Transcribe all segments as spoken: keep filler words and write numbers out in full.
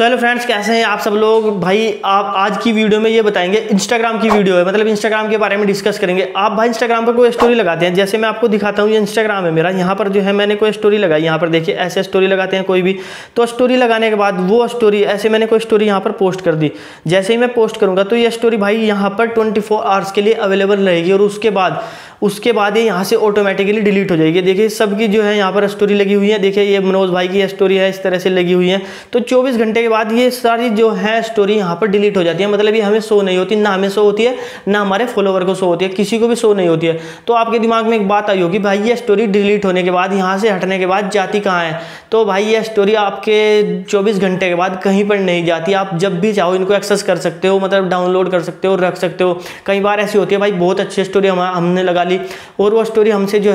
So hello friends, कैसे हैं आप सब लोग। भाई आप आज की वीडियो में ये बताएंगे, इंस्टाग्राम की वीडियो है, मतलब इंस्टाग्राम के बारे में डिस्कस करेंगे। आप भाई इंस्टाग्राम पर कोई स्टोरी लगाते हैं, जैसे मैं आपको दिखाता हूँ, ये इंस्टाग्राम है मेरा। यहाँ पर जो है मैंने कोई स्टोरी लगाई, यहाँ पर देखिए ऐसे स्टोरी लगाते हैं कोई भी। तो स्टोरी लगाने के बाद वो स्टोरी ऐसे मैंने कोई स्टोरी यहाँ पर पोस्ट कर दी। जैसे ही मैं पोस्ट करूँगा तो ये स्टोरी भाई यहाँ पर ट्वेंटी फोर आवर्स के लिए अवेलेबल रहेगी और उसके बाद उसके बाद ये यहाँ से ऑटोमेटिकली डिलीट हो जाएगी। देखिए सबकी जो है यहाँ पर स्टोरी लगी हुई है, देखिए ये मनोज भाई की स्टोरी है, इस तरह से लगी हुई है। तो चौबीस घंटे के बाद ये सारी जो है स्टोरी यहाँ पर डिलीट हो जाती है, मतलब ये हमें शो नहीं होती, ना हमें शो होती है ना हमारे फॉलोवर को शो होती है, किसी को भी शो नहीं होती है। तो आपके दिमाग में एक बात आई होगी, भाई ये स्टोरी डिलीट होने के बाद यहाँ से हटने के बाद जाती कहाँ है। तो भाई ये स्टोरी आपके चौबीस घंटे के बाद कहीं पर नहीं जाती, आप जब भी चाहो इनको एक्सेस कर सकते हो, मतलब डाउनलोड कर सकते हो, रख सकते हो। कई बार ऐसी होती है भाई बहुत अच्छी स्टोरी हम हमने लगा ली और वो स्टोरी हमसे जो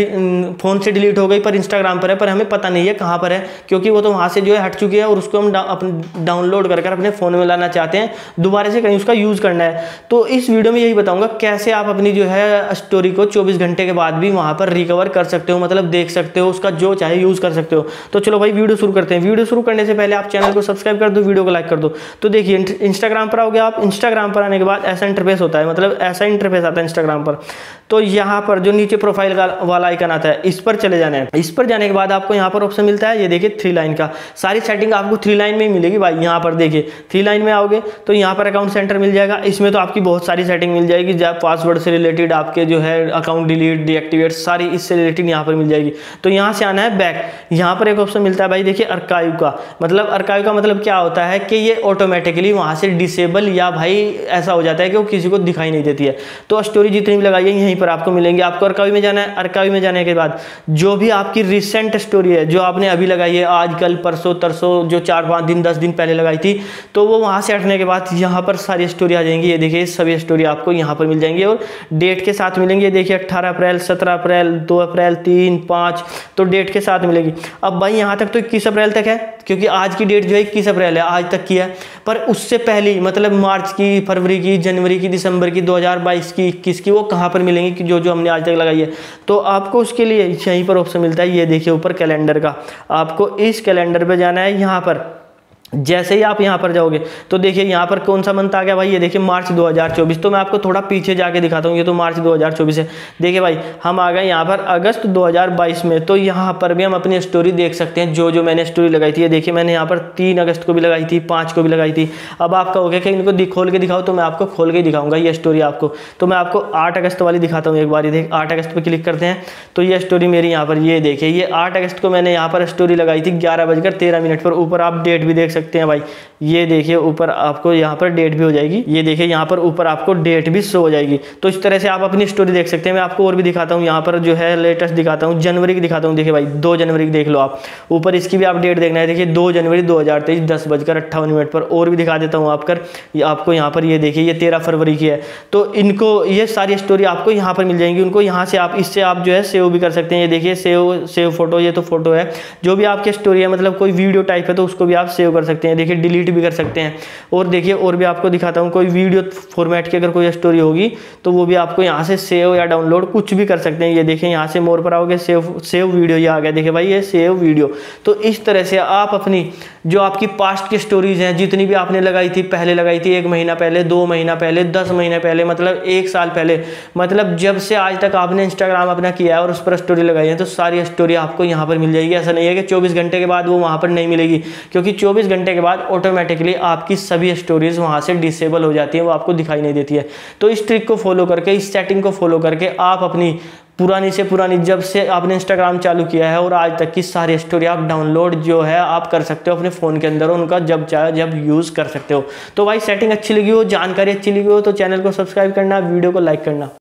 है फ़ोन से डिलीट हो गई, पर इंस्टाग्राम पर है, पर हमें पता नहीं है कहाँ पर है, क्योंकि वो तो वहाँ से जो है हट चुकी है और उसको हम डा, अपने डाउनलोड कर कर अपने फ़ोन में लाना चाहते हैं, दोबारा से कहीं उसका यूज़ करना है। तो इस वीडियो में यही बताऊँगा कैसे आप अपनी जो है स्टोरी को चौबीस घंटे के बाद भी वहाँ पर रिकवर कर सकते हो, मतलब देख सकते हो, उसका जो चाहे यूज़ कर सकते हो। तो चलो भाई वीडियो शुरू करते हैं। वीडियो शुरू करने से पहले आप चैनल को सब्सक्राइब कर दो, वीडियो को लाइक कर दो। तो देखिए इंस्टाग्राम पर आओगे आप, इंस्टाग्राम पर आने के बाद ऐसा इंटरफेस होता है, मतलब ऐसा इंटरफेस आता है इंस्टाग्राम पर। तो यहाँ पर जो नीचे प्रोफाइल का वाला आइकन आता है, इस पर चले जाना है। इस पर जाने के बाद आपको यहाँ पर ऑप्शन मिलता है, ये देखिए थ्री लाइन का। सारी सेटिंग आपको थ्री लाइन में ही मिलेगी भाई। यहाँ पर देखिए थ्री लाइन में आओगे तो यहाँ पर अकाउंट सेंटर मिल जाएगा। इसमें तो आपकी बहुत सारी सेटिंग मिल जाएगी, जब पासवर्ड से रिलेटेड, आपके जो है अकाउंट डिलीट डीएक्टिवेट, सारी इससे रिलेटेड यहाँ पर मिल जाएगी। तो यहाँ से आना है बैक। यहाँ पर एक ऑप्शन मिलता है भाई देखिए अर्काइव का। मतलब अर्काइव का मतलब क्या होता है कि ये ऑटोमेटिकली वहाँ से डिसेबल या भाई ऐसा हो जाता है कि वो किसी को दिखाई नहीं देती है। तो स्टोरी जितनी भी लगाई है यहीं पर आपको मिलेंगे। आपको अर्काइव में जाना है। अर्काइव में जाने के बाद जो भी आपकी रिसेंट स्टोरी है, जो आपने अभी लगाई है, आज कल परसों तरसों, जो चार पाँच दिन दस दिन पहले लगाई थी, तो वो वहाँ से हटने के बाद यहाँ पर सारी स्टोरी आ जाएंगी। ये देखिए सभी स्टोरी आपको यहाँ पर मिल जाएंगी और डेट के साथ मिलेंगे। ये देखिए अट्ठारह अप्रैल, सत्रह अप्रैल, दो अप्रैल, तीन, पाँच, तो डेट के साथ मिलेगी। अब भाई यहाँ तक तो इक्कीस अप्रैल तक है, क्योंकि आज की डेट जो है इक्कीस अप्रैल है, आज तक की है। पर उससे पहले मतलब मार्च की, फरवरी की, जनवरी की, दिसंबर की, दो हज़ार बाईस की, इक्कीस की, वो कहाँ पर मिलेंगी कि जो जो हमने आज तक लगाई है। तो आपको उसके लिए यहीं पर ऑप्शन मिलता है, ये देखिए ऊपर कैलेंडर का। आपको इस कैलेंडर पे जाना है। यहाँ पर जैसे ही आप यहाँ पर जाओगे तो देखिए यहाँ पर कौन सा मंथ आ गया भाई, ये देखिए मार्च दो हज़ार चौबीस। तो मैं आपको थोड़ा पीछे जाके दिखाता हूँ, ये तो मार्च दो हज़ार चौबीस है। देखिए भाई हम आ गए यहाँ पर अगस्त दो हज़ार बाईस में। तो यहाँ पर भी हम अपनी स्टोरी देख सकते हैं, जो जो मैंने स्टोरी लगाई थी। ये देखिए मैंने यहाँ पर तीन अगस्त को भी लगाई थी, पाँच को भी लगाई थी। अब आप कहोगे कि इनको खोल के दिखाओ, तो मैं आपको खोल के ही दिखाऊंगा ये स्टोरी आपको। तो मैं आपको आठ अगस्त वाली दिखाता हूँ एक बार। देख आठ अगस्त पर क्लिक करते हैं तो ये स्टोरी मेरी यहाँ पर, ये देखिए ये आठ अगस्त को मैंने यहाँ पर स्टोरी लगाई थी ग्यारह बजकर तेरह मिनट पर। ऊपर आप डेट भी देख सकते हैं भाई, ये देखिए ऊपर आपको यहाँ पर डेट भी हो जाएगी। ये देखिए यहाँ पर ऊपर आपको डेट भी शो हो जाएगी। तो इस तरह से आप अपनी स्टोरी देख सकते हैं। मैं आपको और भी दिखाता हूँ, यहाँ पर जो है लेटेस्ट दिखाता हूँ, जनवरी की दिखाता हूँ। देखिए भाई दो जनवरी की देख लो आप, ऊपर इसकी भी आप डेट देखना है। देखिए दो जनवरी दो हज़ार तेईस दस बजकर अट्ठावन मिनट पर। और भी दिखा देता हूँ आपकर आपको यहाँ पर, ये देखिए ये तेरह फरवरी की है। तो इनको ये सारी स्टोरी आपको यहाँ पर मिल जाएंगी। उनको यहाँ से आप इससे आप जो है सेव भी कर सकते हैं। ये देखिए सेव सेव फोटो, ये तो फोटो है। जो भी आपकी स्टोरी है, मतलब कोई वीडियो टाइप है, तो उसको भी आप सेव कर सकते हैं। देखिए डिलीट भी कर सकते हैं। और देखिए और भी आपको दिखाता हूँ, कोई वीडियो फॉर्मेट की अगर कोई स्टोरी होगी तो वो भी आपको यहाँ से सेव या डाउनलोड कुछ भी कर सकते हैं। ये देखिए यहाँ से मोर पर आओगे, सेव सेव वीडियो, ये आ गया। देखिए भाई ये सेव वीडियो। तो इस तरह से आप अपनी जो आपकी पास्ट की स्टोरीज हैं, जितनी भी आपने लगाई थी, पहले लगाई थी, एक महीना पहले, दो महीना पहले, दस महीने पहले, मतलब एक साल पहले, मतलब जब से आज तक आपने इंस्टाग्राम अपना किया है और उस पर स्टोरी लगाई है, तो सारी स्टोरी आपको यहाँ पर मिल जाएगी। ऐसा नहीं है कि चौबीस घंटे के बाद वो वहाँ पर नहीं मिलेगी, क्योंकि चौबीस घंटे के बाद ऑटोमेटिकली आपकी सभी स्टोरीज वहाँ से डिसेबल हो जाती है, वो आपको दिखाई नहीं देती है। तो इस ट्रिक को फॉलो करके, इस सेटिंग को फॉलो करके आप अपनी पुरानी से पुरानी, जब से आपने इंस्टाग्राम चालू किया है और आज तक की सारी स्टोरी आप डाउनलोड जो है आप कर सकते हो अपने फ़ोन के अंदर, उनका जब चाहे जब यूज़ कर सकते हो। तो भाई सेटिंग अच्छी लगी हो, जानकारी अच्छी लगी हो, तो चैनल को सब्सक्राइब करना, वीडियो को लाइक करना।